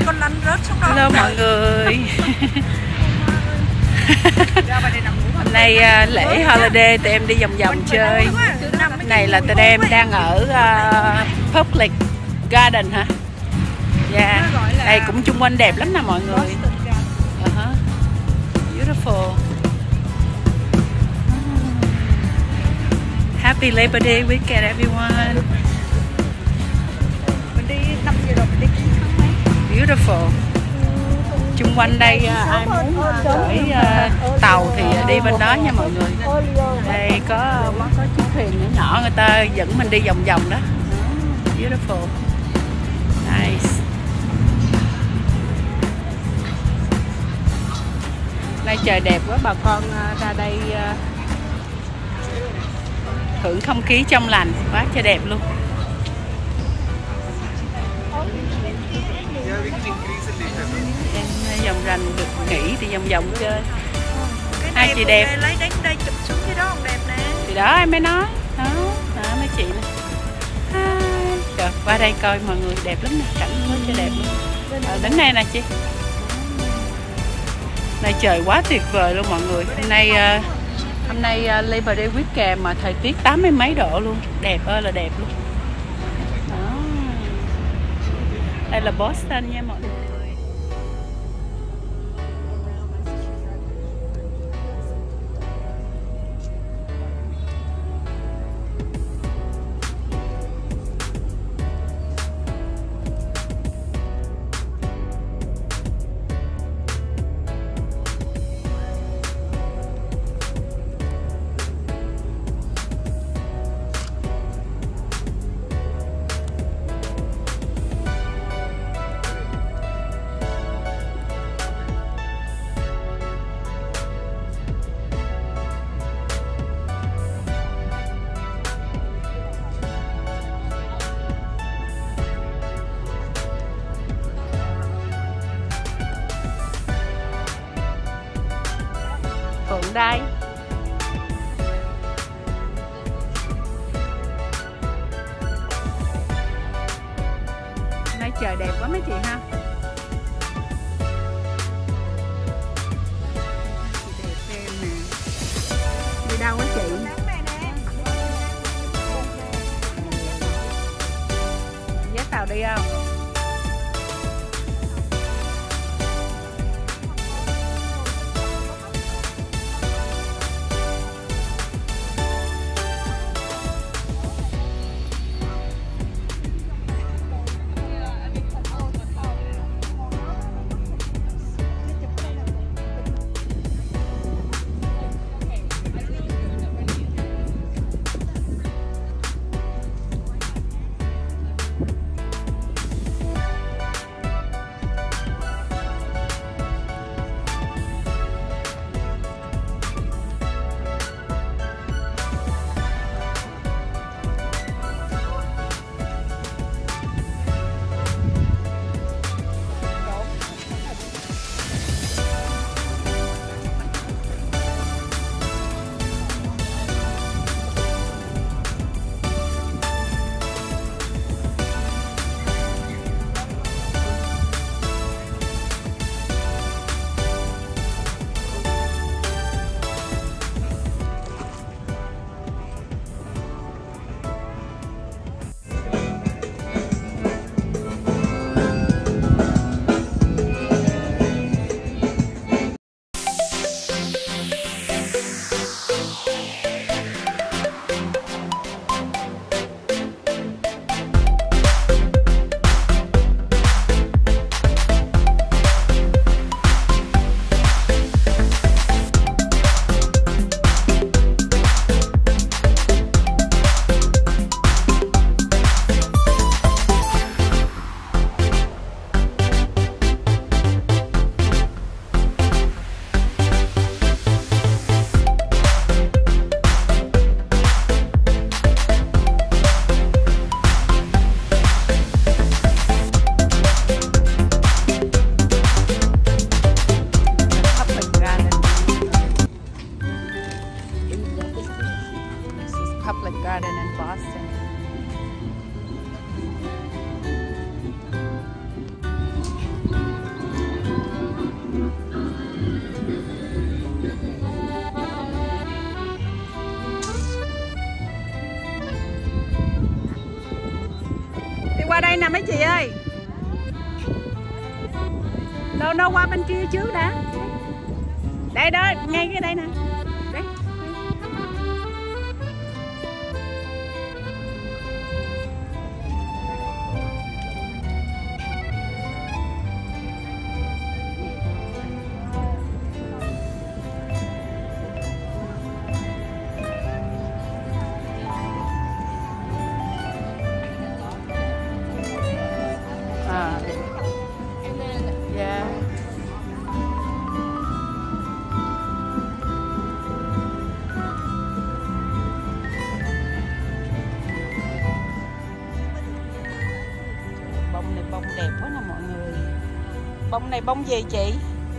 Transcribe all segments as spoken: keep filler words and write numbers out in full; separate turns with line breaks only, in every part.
con lăn rớt xuống đó.
Hello mọi người. Hôm nay uh, lễ holiday tụi em đi vòng vòng chơi. Này là tụi em đang ở uh, Public Garden hả? Dạ. Yeah. Đây cũng chung quanh đẹp lắm nè mọi người. Uh-huh. Beautiful. Happy Labor Day weekend everyone.
Mình đi năm giờ rồi mình đi kiếm thang máy.
Beautiful. Chung quanh đây ai muốn gửi uh, tàu thì đi bên đó nha mọi người. Đây có có chiếc thuyền nhỏ nhỏ người ta dẫn mình đi vòng vòng đó. Beautiful. Nice. Nay trời đẹp quá, bà con ra đây uh, hưởng không khí trong lành, quá trời đẹp luôn. Em vòng rành được nghỉ thì vòng vòng chơi.
Cái
hai chị đẹp
lấy đánh đây chụp xuống cái đó không đẹp nè.
Thì đó em mới nói đó, đó mấy chị nè. Trời, qua đây coi mọi người, đẹp lắm nè, cảnh quá trời đẹp luôn. Ở đến đây nè chị. Nay trời quá tuyệt vời luôn mọi người. Hôm nay uh, hôm nay uh, Labor Day weekend mà thời tiết tám mươi mấy độ luôn, đẹp ơi là đẹp luôn. Đó. Đây là Boston nha mọi người. Phượng đây. Nay trời đẹp quá mấy chị ha. Chị đẹp em nè. Đi đâu á chị? Vé tàu đi không? qua đây nè mấy chị ơi. Đâu đâu qua bên kia trước đã. Đây đó, ngay cái đây nè. Đấy. À. Yeah. Bông này bông đẹp quá nè mọi người. Bông này bông gì chị?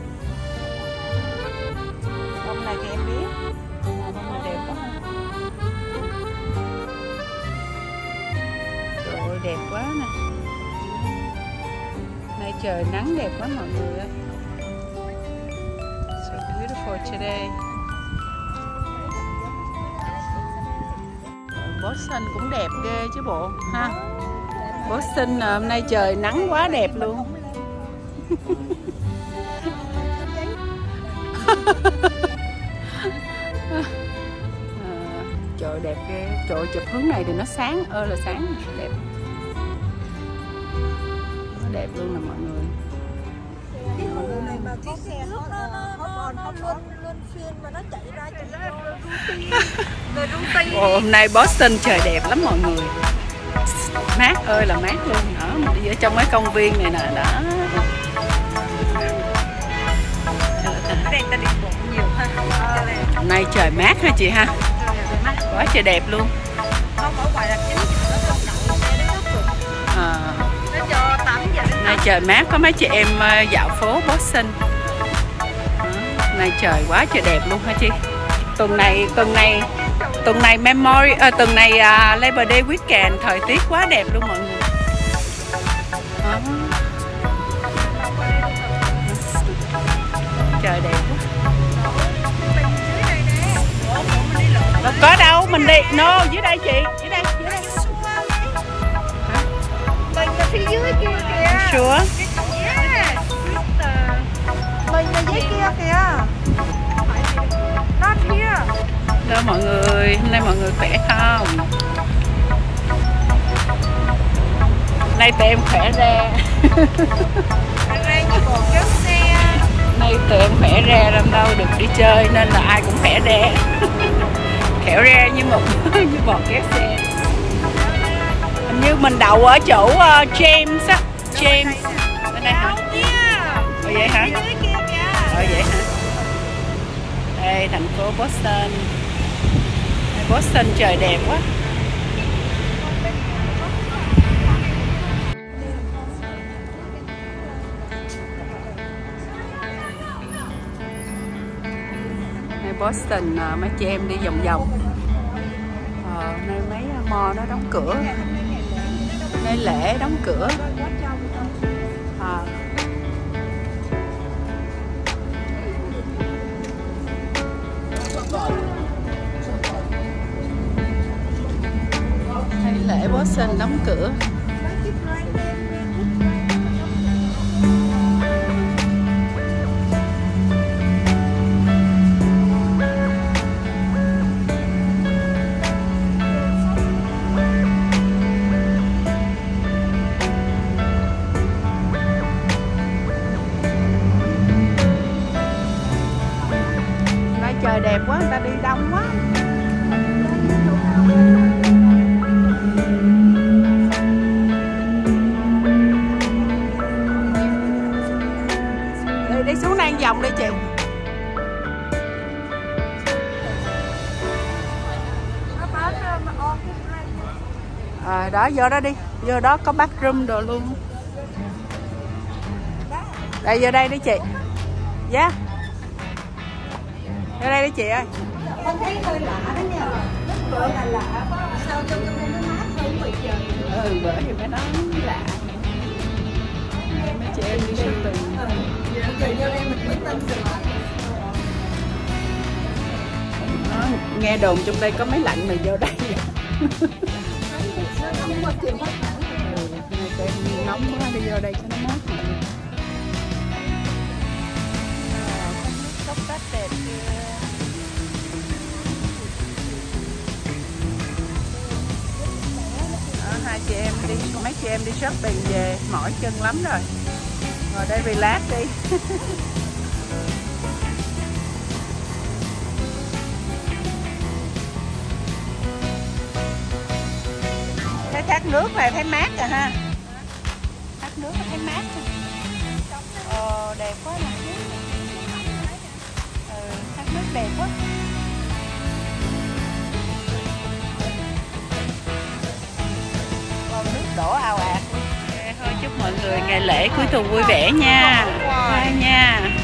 Bông này thì em biết. À, bông này đẹp quá. Trời ơi đẹp quá nè. Nay trời nắng đẹp quá mọi người ơi. So beautiful today. Boston cũng đẹp ghê chứ bộ ha. Boston hôm nay trời nắng quá đẹp luôn. À, trời đẹp ghê. Trời chụp hướng này thì nó sáng ơi là sáng đẹp. Nó đẹp luôn nè mọi người.
Cái hồ này mà có xe nước nó nó nó luôn luôn xuyên mà nó chạy ra chạy ra rồi rung ti.
Hôm nay Boston trời đẹp lắm mọi người. Mát ơi là mát luôn. Đó, mình đi ở trong cái công viên này nè đó.
Ở đây ta đi bộ nhiều ha.
Hôm nay trời mát ha chị ha. Quá trời đẹp luôn.
Không ở ngoài là chính nó không đậu xe đến nước rồi.
À.
Nó cho tắm giờ.
Nay trời mát có mấy chị em dạo phố Boston. Nay trời quá trời đẹp luôn hả chị. Tuần này tuần này tuần này Memorial à, tuần này uh, Labor Day weekend thời tiết quá đẹp luôn mọi người. À. Trời đẹp quá. Đâu có đâu mình đi no dưới đây chị dưới đây dưới đây.
Mình là phía dưới kia kìa.
Sure.
Mình là dưới kia kìa. Not here.
Hello mọi người, hôm nay mọi người khỏe không? Hôm nay tụi em khỏe ra.
Ra như bò kéo xe.
Nay tụi em khỏe ra làm đâu được đi chơi nên là ai cũng khỏe ra. Khỏe ra như một như bò kéo xe. Hình như mình đậu ở chỗ uh, James á, James. Bên đây hả? Ồ vậy hả? Ồ vậy hả? Đây thành phố Boston. Boston trời đẹp quá. Đây Boston mấy chị em đi vòng vòng. Ờ, nơi mấy mall nó đóng cửa. Nơi lễ đóng cửa. À. Lễ Boston đóng cửa. Nay trời đẹp quá, người ta đi đông quá. Đi xuống đây vòng đi chị. À, đó vô đó đi, vô đó có bathroom đồ luôn. Đây vô đây đi chị. Dạ. Yeah. Vô đây đi chị ơi.
Con thấy hơi lạ đó nha. Bữa là lạ. Sao trong trong nó mát hơn ngoài trời.
Ừ bởi vì mới nói lạ. Mấy chị em đi shopping.
Giờ vô đây mình mới tin được.
Nó nghe đồn trong đây có máy lạnh mà vô đây.
Nó không có tiền phát
Em nóng quá, đi vô đây cho nó mát. Cốc tách đẹp chưa? Đó, hai chị em đi, mấy chị em đi shopping về, mỏi chân lắm rồi. Ngồi đây relax đi. Cái thác nước này thấy mát rồi ha. Thác nước thấy mát. Ờ, đẹp quá nè. Ừ, thác nước đẹp quá. Con nước đổ ào ạt. Okay, thôi chúc mọi người ngày lễ cuối tuần vui vẻ nha. Bye nha.